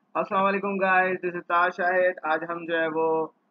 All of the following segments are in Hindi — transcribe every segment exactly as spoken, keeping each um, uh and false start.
अस्सलाम वालेकुम guys, this is Taj Shahid. आज हम जो है वो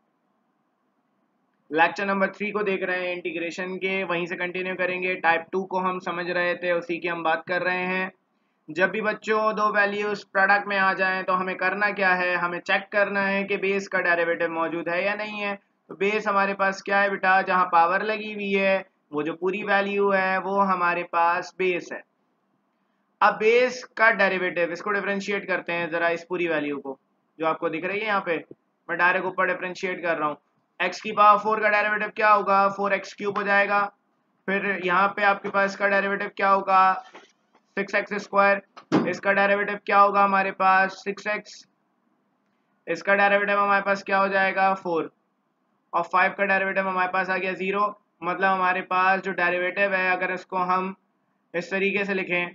लेक्चर नंबर थ्री को देख रहे हैं इंटीग्रेशन के, वहीं से कंटिन्यू करेंगे। टाइप टू को हम समझ रहे थे, उसी की हम बात कर रहे हैं। जब भी बच्चों दो वैल्यूज प्रोडक्ट में आ जाएं तो हमें करना क्या है, हमें चेक करना है कि बेस का डेरिवेटिव मौजूद है या नहीं है। तो बेस हमारे पास क्या है बेटा, जहाँ पावर लगी हुई है वो जो पूरी वैल्यू है वो हमारे पास बेस है। अब बेस का डेरिवेटिव, इसको डिफरेंशिएट करते हैं जरा, इस पूरी वैल्यू को जो आपको दिख रही है यहाँ पे, मैं डायरेक्ट ऊपर डिफरेंशिएट कर रहा हूँ। एक्स की पावर फोर का डेरिवेटिव क्या होगा, फोर एक्स क्यूब हो जाएगा। फिर यहाँ पे आपके पास इसका डेरिवेटिव क्या होगा, सिक्स एक्स स्क्वायर। इसका डेरिवेटिव क्या होगा हमारे पास, सिक्स एक्स। इसका डेरिवेटिव हमारे पास क्या हो जाएगा, फोर। और फाइव का डेरिवेटिव हमारे पास आ गया जीरो। मतलब हमारे पास जो डेरिवेटिव है, अगर इसको हम इस तरीके से लिखें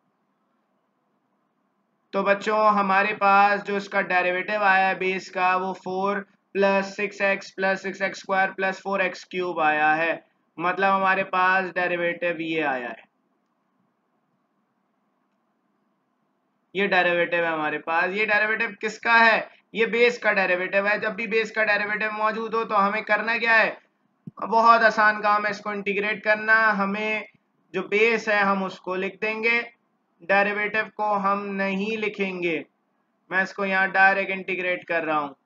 तो बच्चों हमारे पास जो इसका डेरिवेटिव आया है बेस का, वो four plus six x plus six x square plus four x cube आया है। मतलब हमारे पास डेरिवेटिव ये आया है, ये डेरिवेटिव है हमारे पास। ये डेरिवेटिव किसका है, ये बेस का डेरिवेटिव है। जब भी बेस का डेरिवेटिव मौजूद हो तो हमें करना क्या है, बहुत आसान काम है इसको इंटीग्रेट करना। हमें जो बेस है हम उसको लिख देंगे, डेरिवेटिव को हम नहीं लिखेंगे। मैं इसको यहाँ डायरेक्ट इंटीग्रेट कर रहा हूँ।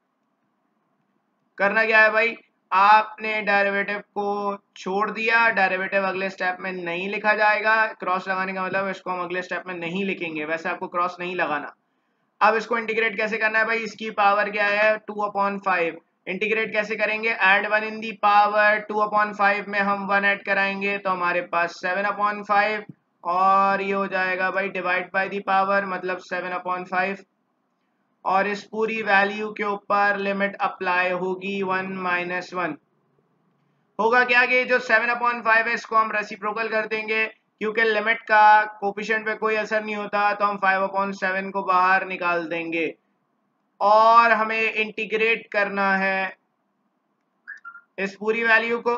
करना क्या है भाई, आपने डेरिवेटिव को छोड़ दिया, डेरिवेटिव अगले स्टेप में नहीं लिखा जाएगा। क्रॉस लगाने का मतलब इसको हम अगले स्टेप में नहीं लिखेंगे, वैसे आपको क्रॉस नहीं लगाना। अब इसको इंटीग्रेट कैसे करना है भाई, इसकी पावर क्या है, टू अपॉन फाइव। इंटीग्रेट कैसे करेंगे, add one in the power, two upon five में हम वन ऐड कराएंगे तो हमारे पास सेवन अपॉन फाइव। और ये हो जाएगा भाई डिवाइड बाय दी पावर, मतलब सेवन अपॉन फाइव। और इस पूरी वैल्यू के ऊपर लिमिट अप्लाई होगी, वन माइनस वन। होगा क्या कि जो सेवन अपॉन फाइव है इसको हम रेसिप्रोकल कर देंगे, क्योंकि लिमिट का कोफिशिएंट पे कोई असर नहीं होता, तो हम फाइव अपॉन सेवन को बाहर निकाल देंगे। और हमें इंटीग्रेट करना है इस पूरी वैल्यू को।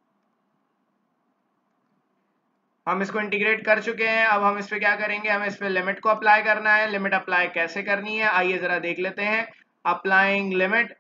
हम इसको इंटीग्रेट कर चुके हैं, अब हम इस पे क्या करेंगे, हमें इस पे लिमिट को अप्लाई करना है। लिमिट अप्लाई कैसे करनी है आइए जरा देख लेते हैं। अप्लाइंग लिमिट,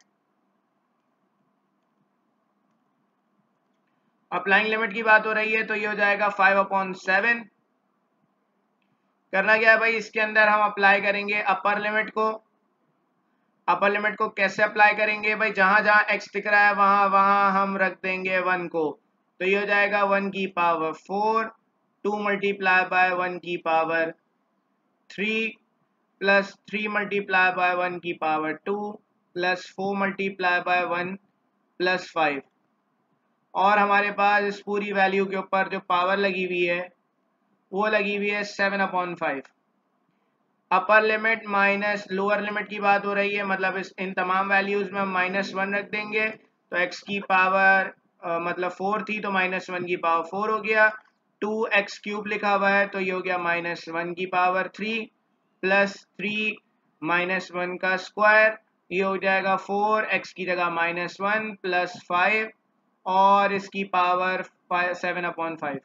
अप्लाइंग लिमिट की बात हो रही है तो ये हो जाएगा फाइव अपॉन सेवन। करना क्या है भाई, इसके अंदर हम अप्लाई करेंगे अपर लिमिट को। अपर लिमिट को कैसे अप्लाई करेंगे भाई, जहां जहां एक्स दिख रहा है वहां वहां हम रख देंगे वन को। तो ये हो जाएगा वन की power four, two multiply by one की power three, plus three multiply by one की power two, plus four multiply by one plus five. और हमारे पास इस पूरी वैल्यू के ऊपर जो पावर लगी हुई है वो लगी हुई है seven upon five. Upper limit minus lower limit की बात हो रही है, मतलब इस इन तमाम वैल्यूज में हम माइनस वन रख देंगे। तो एक्स की पावर अ, मतलब फोर थी तो माइनस वन की पावर फोर हो गया। टू एक्स क्यूब लिखा हुआ है तो ये हो गया माइनस वन की power three, plus three minus one का स्क्वायर, ये हो जाएगा फोर, एक्स की जगह माइनस वन प्लस फाइव, और इसकी पावर सेवन अपॉन फाइव।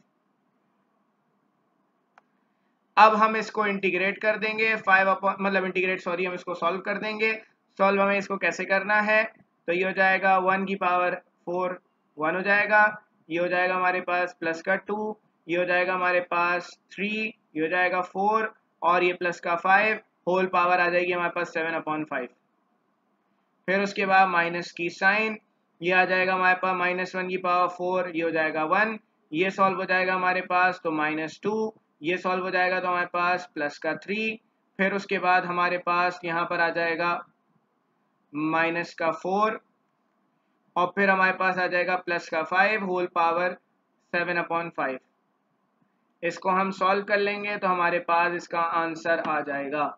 अब हम इसको इंटीग्रेट कर देंगे, फाइव अपॉन मतलब इंटीग्रेट सॉरी हम इसको सॉल्व कर देंगे। सॉल्व हमें इसको कैसे करना है, तो ये हो जाएगा वन की पावर फोर, वन हो जाएगा। ये हो जाएगा हमारे पास प्लस का टू, ये हो जाएगा हमारे पास थ्री, ये हो जाएगा फोर, और ये प्लस का फाइव, होल पावर आ जाएगी हमारे पास सेवन अपॉन फाइव। फिर उसके बाद माइनस की साइन, ये आ जाएगा हमारे पास माइनस वन की पावर फोर, ये हो जाएगा वन। ये सॉल्व हो जाएगा हमारे पास तो माइनस टू, ये सॉल्व हो जाएगा तो हमारे पास प्लस का थ्री। फिर उसके बाद हमारे पास यहाँ पर आ जाएगा माइनस का फोर, और फिर हमारे पास आ जाएगा प्लस का five, whole power seven upon five. इसको हम सॉल्व कर लेंगे तो हमारे पास इसका आंसर आ जाएगा।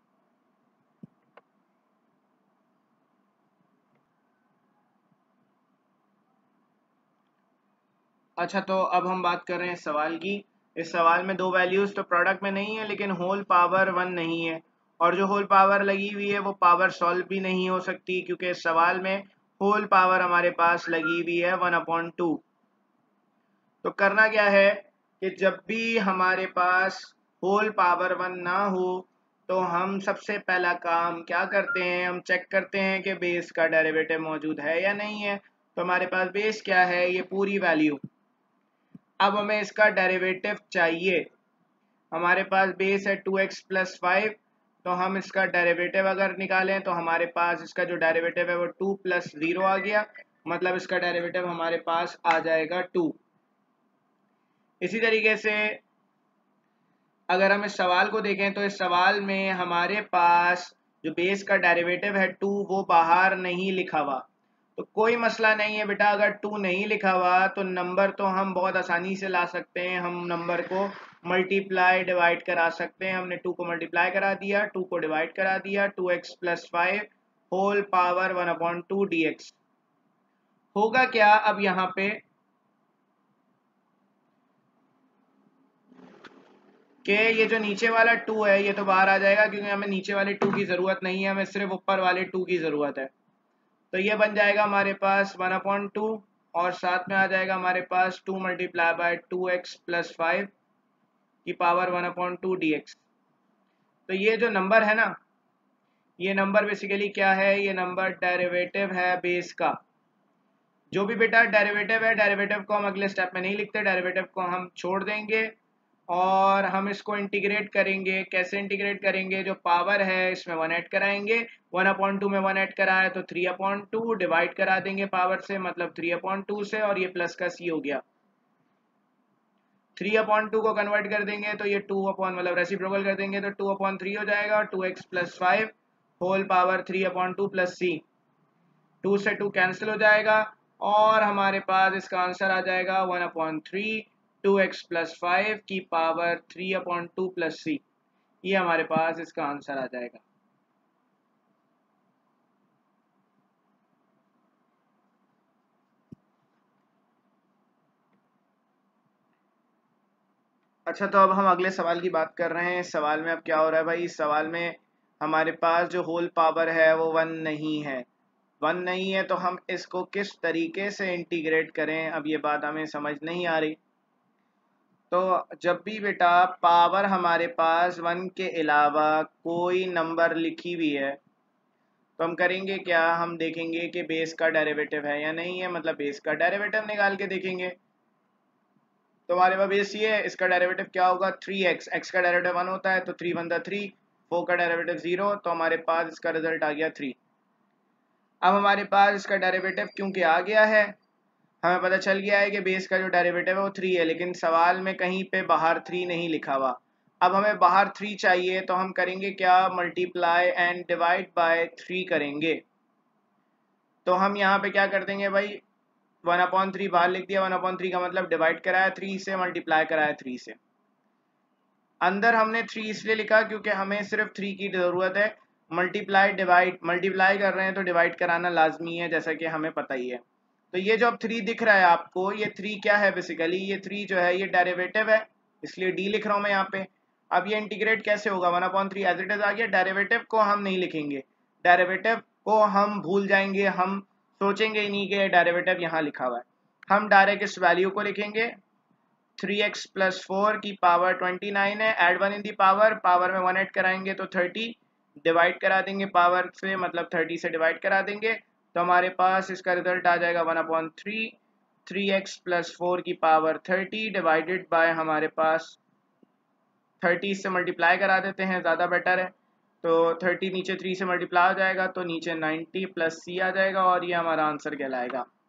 अच्छा, तो अब हम बात कर रहे हैं सवाल की। इस सवाल में दो वैल्यूज तो प्रोडक्ट में नहीं है, लेकिन होल पावर वन नहीं है। और जो होल पावर लगी हुई है वो पावर सॉल्व भी नहीं हो सकती, क्योंकि इस सवाल में होल पावर हमारे पास लगी हुई है वन अपॉन टू। तो करना क्या है कि जब भी हमारे पास होल पावर वन ना हो तो हम सबसे पहला काम क्या करते हैं, हम चेक करते हैं कि बेस का डेरिवेटिव मौजूद है या नहीं है। तो हमारे पास बेस क्या है, ये पूरी वैल्यू। अब हमें इसका डेरिवेटिव चाहिए। हमारे पास बेस है टू एक्स प्लस फाइव, तो हम इसका डेरिवेटिव अगर निकालें तो हमारे पास इसका जो डेरिवेटिव है वो टू प्लस ज़ीरो आ गया, मतलब इसका डेरिवेटिव हमारे पास आ जाएगा टू। इसी तरीके से अगर हम इस सवाल को देखें तो इस सवाल में हमारे पास जो बेस का डेरिवेटिव है टू, वो बाहर नहीं लिखा हुआ। तो कोई मसला नहीं है बेटा, अगर टू नहीं लिखा हुआ तो नंबर तो हम बहुत आसानी से ला सकते हैं। हम नंबर को मल्टीप्लाई डिवाइड करा सकते हैं। हमने टू को मल्टीप्लाई करा दिया, टू को डिवाइड करा दिया, two x plus five whole power one upon two d x. होगा क्या अब यहाँ पे कि ये जो नीचे वाला टू है ये तो बाहर आ जाएगा, क्योंकि हमें नीचे वाले टू की ज़रूरत नहीं है, हमें सिर्फ ऊपर वाले टू की ज़रूरत है। तो ये बन जाएगा हमारे पास वन अपॉइंट टू, और साथ में आ जाएगा हमारे पास two multiply by two x plus five की power one upon two d x. तो ये जो नंबर है ना, ये नंबर बेसिकली क्या है, ये नंबर डेरिवेटिव है बेस का। जो भी बेटा डेरिवेटिव है, डेरिवेटिव को हम अगले स्टेप में नहीं लिखते, डेरिवेटिव को हम छोड़ देंगे और हम इसको इंटीग्रेट करेंगे। कैसे इंटीग्रेट करेंगे, जो पावर है इसमें वन ऐड कराएंगे। वन अपॉइंट टू में वन ऐड करा है तो थ्री अपॉइंट टू डिवाइड करा देंगे पावर से, मतलब थ्री अपॉइंट टू से, और ये प्लस का सी हो गया। थ्री अपॉइंट टू को कन्वर्ट कर देंगे तो ये टू अपॉन मतलब रेसिप्रोकल कर देंगे तो टू अपॉन थ्री हो जाएगा, two x plus five whole power three upon two plus C. Two से टू कैंसिल हो जाएगा और हमारे पास इसका आंसर आ जाएगा one upon three two x plus five की power three upon two plus C. ये हमारे पास इसका आंसर आ जाएगा। अच्छा, तो अब हम अगले सवाल की बात कर रहे हैं। इस सवाल में अब क्या हो रहा है भाई, इस सवाल में हमारे पास जो होल पावर है वो वन नहीं है। वन नहीं है तो हम इसको किस तरीके से इंटीग्रेट करें, अब ये बात हमें समझ नहीं आ रही। तो जब भी बेटा पावर हमारे पास वन के अलावा कोई नंबर लिखी हुई है तो हम करेंगे क्या, हम देखेंगे कि बेस का डेरिवेटिव है या नहीं है, मतलब बेस का डेरिवेटिव निकाल के देखेंगे। तो हमारे पास बेस ये है, इसका डेरिवेटिव क्या होगा, थ्री एक्स। एक्स का डेरिवेटिव वन होता है तो three one the three, four का डेरिवेटिव जीरो, तो हमारे पास इसका रिजल्ट आ गया थ्री। अब हमारे पास इसका डेरिवेटिव क्योंकि आ गया है, हमें पता चल गया है कि बेस का जो डेरिवेटिव है वो थ्री है, लेकिन सवाल में कहीं पे बाहर थ्री नहीं लिखा हुआ। अब हमें बाहर थ्री चाहिए तो हम करेंगे क्या, multiply and divide by three करेंगे। तो हम यहाँ पे क्या कर देंगे भाई, वन अपॉन थ्री बाहर लिख दिया, वन अपॉन थ्री का मतलब डिवाइड कराया थ्री से, मल्टीप्लाई कराया थ्री से। अंदर हमने थ्री इसलिए लिखा क्योंकि हमें सिर्फ थ्री की ज़रूरत है। मल्टीप्लाई डिवाइड, मल्टीप्लाई कर रहे हैं तो डिवाइड कराना लाजमी है, जैसा कि हमें पता ही है। तो ये जो अब थ्री दिख रहा है आपको, ये थ्री क्या है बेसिकली, ये थ्री जो है ये डेरिवेटिव है, इसलिए डी लिख रहा हूँ मैं यहाँ पे। अब ये इंटीग्रेट कैसे होगा, one upon three as it is आ गया। डेरिवेटिव को हम नहीं लिखेंगे, डेरिवेटिव को हम भूल जाएंगे, हम सोचेंगे ही नहीं कि डेरिवेटिव यहाँ लिखा हुआ है। हम डायरेक्ट इस वैल्यू को लिखेंगे, थ्री एक्स प्लस फोर की पावर ट्वेंटी नाइन है, add one in the power, power में वन ऐड कराएंगे तो थर्टी, डिवाइड करा देंगे पावर से, मतलब थर्टी से डिवाइड करा देंगे तो हमारे पास इसका रिजल्ट आ जाएगा one upon three, three x plus four की पावर थर्टी डिवाइडेड बाय हमारे पास थर्टी से मल्टीप्लाई करा देते हैं, ज़्यादा बेटर है। तो थर्टी नीचे थ्री से मल्टीप्लाई हो जाएगा तो नीचे नाइन्टी प्लस सी आ जाएगा और ये हमारा आंसर कहलाएगा।